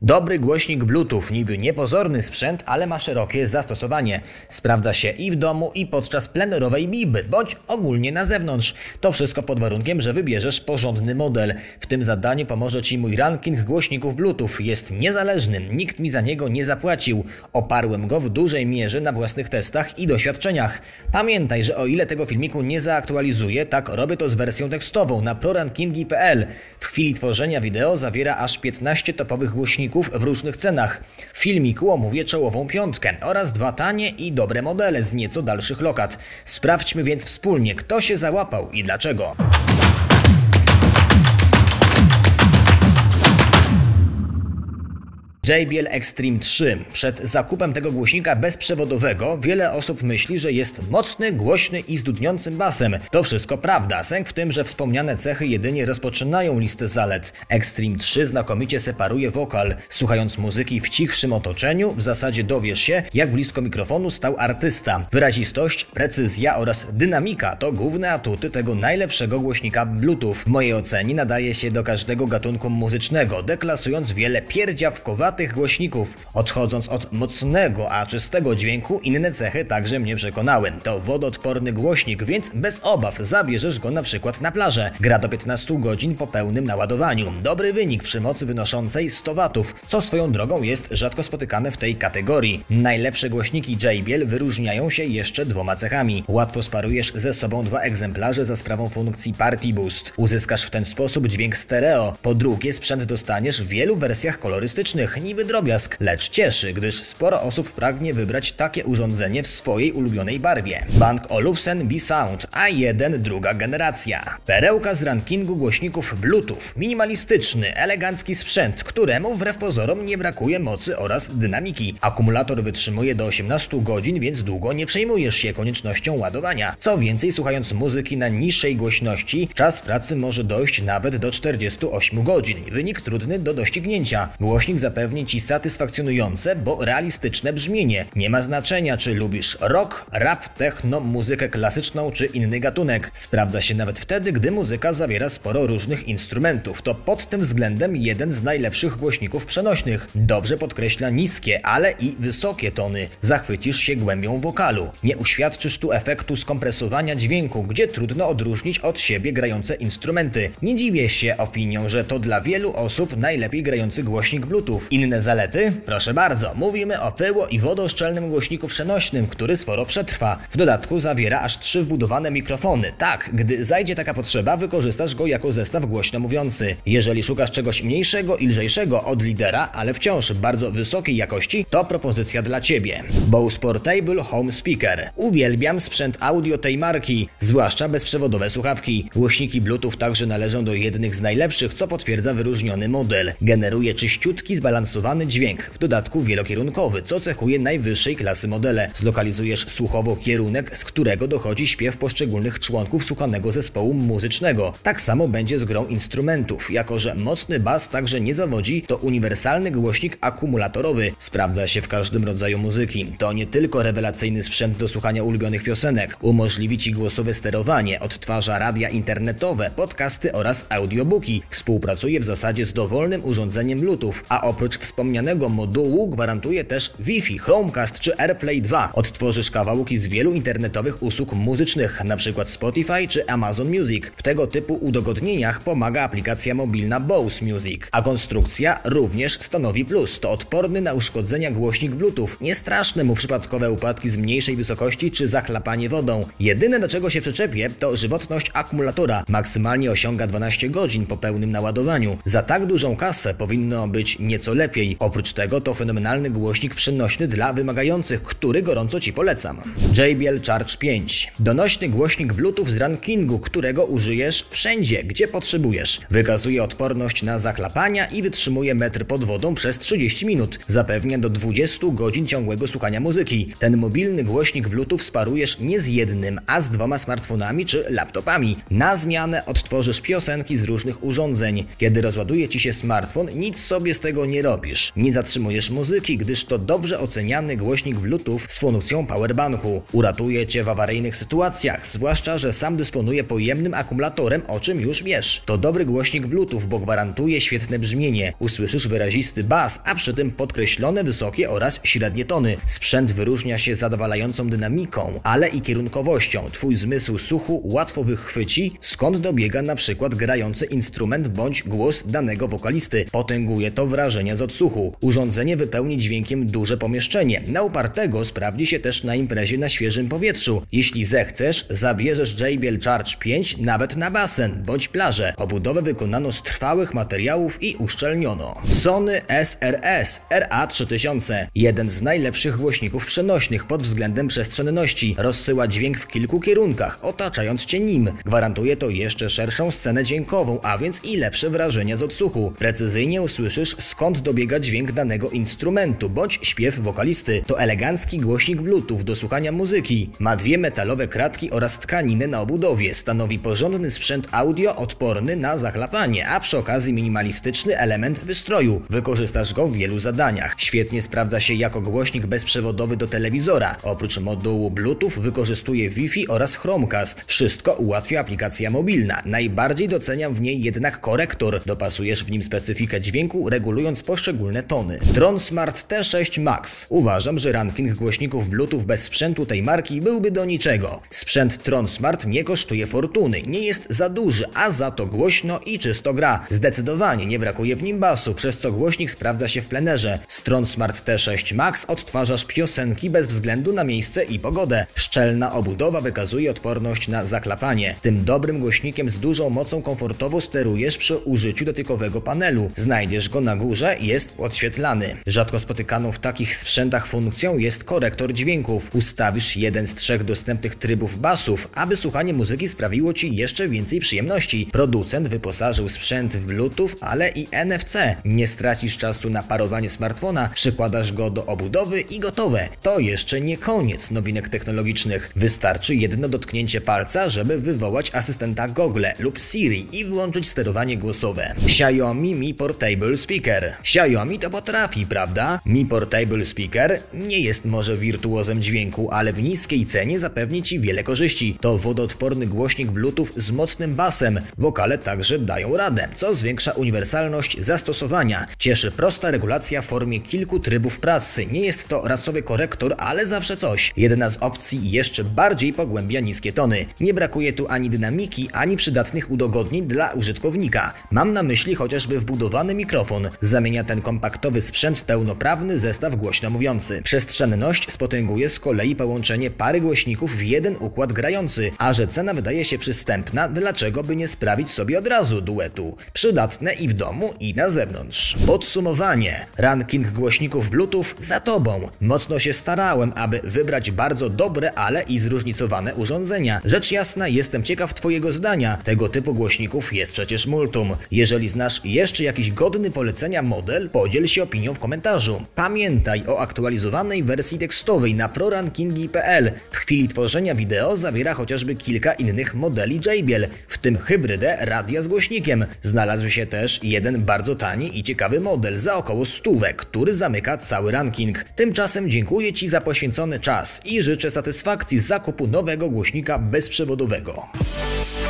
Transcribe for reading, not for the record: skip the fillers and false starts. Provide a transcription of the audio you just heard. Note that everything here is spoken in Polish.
Dobry głośnik Bluetooth, niby niepozorny sprzęt, ale ma szerokie zastosowanie. Sprawdza się i w domu, i podczas plenerowej biby, bądź ogólnie na zewnątrz. To wszystko pod warunkiem, że wybierzesz porządny model. W tym zadaniu pomoże Ci mój ranking głośników Bluetooth. Jest niezależny, nikt mi za niego nie zapłacił. Oparłem go w dużej mierze na własnych testach i doświadczeniach. Pamiętaj, że o ile tego filmiku nie zaaktualizuję, tak robię to z wersją tekstową na prorankingi.pl. W chwili tworzenia wideo zawiera aż 15 topowych głośników w różnych cenach. W filmiku omówię czołową piątkę oraz 2 tanie i dobre modele z nieco dalszych lokat. Sprawdźmy więc wspólnie, kto się załapał i dlaczego. JBL Extreme 3. Przed zakupem tego głośnika bezprzewodowego wiele osób myśli, że jest mocny, głośny i z dudniącym basem. To wszystko prawda, sęk w tym, że wspomniane cechy jedynie rozpoczynają listę zalet. Extreme 3 znakomicie separuje wokal. Słuchając muzyki w cichszym otoczeniu, w zasadzie dowiesz się, jak blisko mikrofonu stał artysta. Wyrazistość, precyzja oraz dynamika to główne atuty tego najlepszego głośnika Bluetooth. W mojej ocenie nadaje się do każdego gatunku muzycznego, deklasując wiele pierdziawkowatych głośników. Odchodząc od mocnego, a czystego dźwięku, inne cechy także mnie przekonały. To wodoodporny głośnik, więc bez obaw zabierzesz go na przykład na plażę. Gra do 15 godzin po pełnym naładowaniu. Dobry wynik przy mocy wynoszącej 100 W, co swoją drogą jest rzadko spotykane w tej kategorii. Najlepsze głośniki JBL wyróżniają się jeszcze 2 cechami. Łatwo sparujesz ze sobą 2 egzemplarze za sprawą funkcji Party Boost. Uzyskasz w ten sposób dźwięk stereo. Po drugie, sprzęt dostaniesz w wielu wersjach kolorystycznych. Niby drobiazg, lecz cieszy, gdyż sporo osób pragnie wybrać takie urządzenie w swojej ulubionej barwie. Bang Olufsen B-Sound A1 druga generacja. Perełka z rankingu głośników Bluetooth. Minimalistyczny, elegancki sprzęt, któremu wbrew pozorom nie brakuje mocy oraz dynamiki. Akumulator wytrzymuje do 18 godzin, więc długo nie przejmujesz się koniecznością ładowania. Co więcej, słuchając muzyki na niższej głośności, czas pracy może dojść nawet do 48 godzin. Wynik trudny do doścignięcia. Głośnik zapewni Ci satysfakcjonujące, bo realistyczne brzmienie. Nie ma znaczenia, czy lubisz rock, rap, techno, muzykę klasyczną czy inny gatunek. Sprawdza się nawet wtedy, gdy muzyka zawiera sporo różnych instrumentów. To pod tym względem jeden z najlepszych głośników przenośnych. Dobrze podkreśla niskie, ale i wysokie tony. Zachwycisz się głębią wokalu. Nie uświadczysz tu efektu skompresowania dźwięku, gdzie trudno odróżnić od siebie grające instrumenty. Nie dziwię się opinią, że to dla wielu osób najlepiej grający głośnik Bluetooth. Inne zalety? Proszę bardzo, mówimy o pyło- i wodoszczelnym głośniku przenośnym, który sporo przetrwa. W dodatku zawiera aż 3 wbudowane mikrofony. Tak, gdy zajdzie taka potrzeba, wykorzystasz go jako zestaw głośno mówiący. Jeżeli szukasz czegoś mniejszego i lżejszego od lidera, ale wciąż bardzo wysokiej jakości, to propozycja dla Ciebie. Bose Portable Home Speaker. Uwielbiam sprzęt audio tej marki, zwłaszcza bezprzewodowe słuchawki. Głośniki Bluetooth także należą do jednych z najlepszych, co potwierdza wyróżniony model. Generuje czyściutki, zbalansowany dźwięk, w dodatku wielokierunkowy, co cechuje najwyższej klasy modele. Zlokalizujesz słuchowo kierunek, z którego dochodzi śpiew poszczególnych członków słuchanego zespołu muzycznego. Tak samo będzie z grą instrumentów. Jako że mocny bas także nie zawodzi, to uniwersalny głośnik akumulatorowy. Sprawdza się w każdym rodzaju muzyki. To nie tylko rewelacyjny sprzęt do słuchania ulubionych piosenek. Umożliwi Ci głosowe sterowanie, odtwarza radia internetowe, podcasty oraz audiobooki. Współpracuje w zasadzie z dowolnym urządzeniem Bluetooth, a oprócz wspomnianego modułu gwarantuje też Wi-Fi, Chromecast czy AirPlay 2. Odtworzysz kawałki z wielu internetowych usług muzycznych, np. Spotify czy Amazon Music. W tego typu udogodnieniach pomaga aplikacja mobilna Bose Music. A konstrukcja również stanowi plus. To odporny na uszkodzenia głośnik Bluetooth. Nie straszne mu przypadkowe upadki z mniejszej wysokości czy zachlapanie wodą. Jedyne, do czego się przyczepię, to żywotność akumulatora. Maksymalnie osiąga 12 godzin po pełnym naładowaniu. Za tak dużą kasę powinno być nieco lepiej. Oprócz tego to fenomenalny głośnik przenośny dla wymagających, który gorąco Ci polecam. JBL Charge 5. Donośny głośnik Bluetooth z rankingu, którego użyjesz wszędzie, gdzie potrzebujesz. Wykazuje odporność na zachlapania i wytrzymuje metr pod wodą przez 30 minut. Zapewnia do 20 godzin ciągłego słuchania muzyki. Ten mobilny głośnik Bluetooth sparujesz nie z jednym, a z 2 smartfonami czy laptopami. Na zmianę odtworzysz piosenki z różnych urządzeń. Kiedy rozładuje Ci się smartfon, nic sobie z tego nie robi. robisz? Nie zatrzymujesz muzyki, gdyż to dobrze oceniany głośnik Bluetooth z funkcją powerbanku. Uratuje Cię w awaryjnych sytuacjach, zwłaszcza, że sam dysponuje pojemnym akumulatorem, o czym już wiesz. To dobry głośnik Bluetooth, bo gwarantuje świetne brzmienie. Usłyszysz wyrazisty bas, a przy tym podkreślone wysokie oraz średnie tony. Sprzęt wyróżnia się zadowalającą dynamiką, ale i kierunkowością. Twój zmysł słuchu łatwo wychwyci, skąd dobiega na przykład grający instrument bądź głos danego wokalisty. Potęguje to wrażenia z odsłuchu. Urządzenie wypełni dźwiękiem duże pomieszczenie. Na upartego sprawdzi się też na imprezie na świeżym powietrzu. Jeśli zechcesz, zabierzesz JBL Charge 5 nawet na basen bądź plażę. Obudowę wykonano z trwałych materiałów i uszczelniono. Sony SRS RA3000. Jeden z najlepszych głośników przenośnych pod względem przestrzenności. Rozsyła dźwięk w kilku kierunkach, otaczając Cię nim. Gwarantuje to jeszcze szerszą scenę dźwiękową, a więc i lepsze wrażenia z odsłuchu. Precyzyjnie usłyszysz, skąd dobiega dźwięk danego instrumentu bądź śpiew wokalisty. To elegancki głośnik Bluetooth do słuchania muzyki. Ma dwie metalowe kratki oraz tkaninę na obudowie. Stanowi porządny sprzęt audio odporny na zachlapanie, a przy okazji minimalistyczny element wystroju. Wykorzystasz go w wielu zadaniach. Świetnie sprawdza się jako głośnik bezprzewodowy do telewizora. Oprócz modułu Bluetooth wykorzystuje Wi-Fi oraz Chromecast. Wszystko ułatwia aplikacja mobilna. Najbardziej doceniam w niej jednak korektor. Dopasujesz w nim specyfikę dźwięku, regulując poszczególne tony. Tron Smart T6 Max. Uważam, że ranking głośników Bluetooth bez sprzętu tej marki byłby do niczego. Sprzęt Tron Smart nie kosztuje fortuny, nie jest za duży, a za to głośno i czysto gra. Zdecydowanie nie brakuje w nim basu, przez co głośnik sprawdza się w plenerze. Z Tron Smart T6 Max odtwarzasz piosenki bez względu na miejsce i pogodę. Szczelna obudowa wykazuje odporność na zaklapanie. Tym dobrym głośnikiem z dużą mocą komfortowo sterujesz przy użyciu dotykowego panelu. Znajdziesz go na górze i jest podświetlany. Rzadko spotykaną w takich sprzętach funkcją jest korektor dźwięków. Ustawisz jeden z 3 dostępnych trybów basów, aby słuchanie muzyki sprawiło Ci jeszcze więcej przyjemności. Producent wyposażył sprzęt w Bluetooth, ale i NFC. Nie stracisz czasu na parowanie smartfona, przykładasz go do obudowy i gotowe. To jeszcze nie koniec nowinek technologicznych. Wystarczy jedno dotknięcie palca, żeby wywołać asystenta Google lub Siri i wyłączyć sterowanie głosowe. Xiaomi Mi Portable Speaker. Xiaomi to potrafi, prawda? Mi Portable Speaker nie jest może wirtuozem dźwięku, ale w niskiej cenie zapewni Ci wiele korzyści. To wodoodporny głośnik Bluetooth z mocnym basem. Wokale także dają radę, co zwiększa uniwersalność zastosowania. Cieszy prosta regulacja w formie kilku trybów pracy. Nie jest to rasowy korektor, ale zawsze coś. Jedna z opcji jeszcze bardziej pogłębia niskie tony. Nie brakuje tu ani dynamiki, ani przydatnych udogodnień dla użytkownika. Mam na myśli chociażby wbudowany mikrofon. Zamienia ten kompaktowy sprzęt w pełnoprawny zestaw głośno mówiący. Przestrzenność spotęguje z kolei połączenie pary głośników w jeden układ grający, a że cena wydaje się przystępna, dlaczego by nie sprawić sobie od razu duetu? Przydatne i w domu, i na zewnątrz. Podsumowanie. Ranking głośników Bluetooth za Tobą. Mocno się starałem, aby wybrać bardzo dobre, ale i zróżnicowane urządzenia. Rzecz jasna, jestem ciekaw Twojego zdania. Tego typu głośników jest przecież multum. Jeżeli znasz jeszcze jakiś godny polecenia model, podziel się opinią w komentarzu. Pamiętaj o aktualizowanej wersji tekstowej na prorankingi.pl. W chwili tworzenia wideo zawiera chociażby kilka innych modeli JBL, w tym hybrydę radia z głośnikiem. Znalazł się też jeden bardzo tani i ciekawy model za około 100, który zamyka cały ranking. Tymczasem dziękuję Ci za poświęcony czas i życzę satysfakcji z zakupu nowego głośnika bezprzewodowego.